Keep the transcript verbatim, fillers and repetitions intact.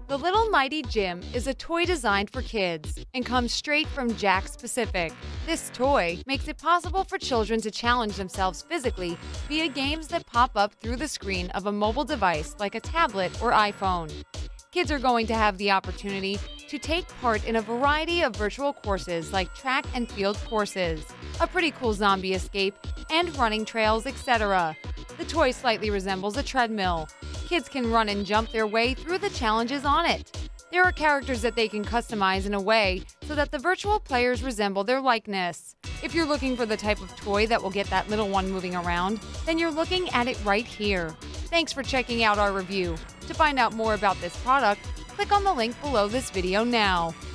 The Little Mighty Gym is a toy designed for kids and comes straight from Jakks Pacific. This toy makes it possible for children to challenge themselves physically via games that pop up through the screen of a mobile device like a tablet or iPhone. Kids are going to have the opportunity to take part in a variety of virtual courses like track and field courses, a pretty cool zombie escape, and running trails, et cetera. The toy slightly resembles a treadmill. Kids can run and jump their way through the challenges on it. There are characters that they can customize in a way so that the virtual players resemble their likeness. If you're looking for the type of toy that will get that little one moving around, then you're looking at it right here. Thanks for checking out our review. To find out more about this product, click on the link below this video now.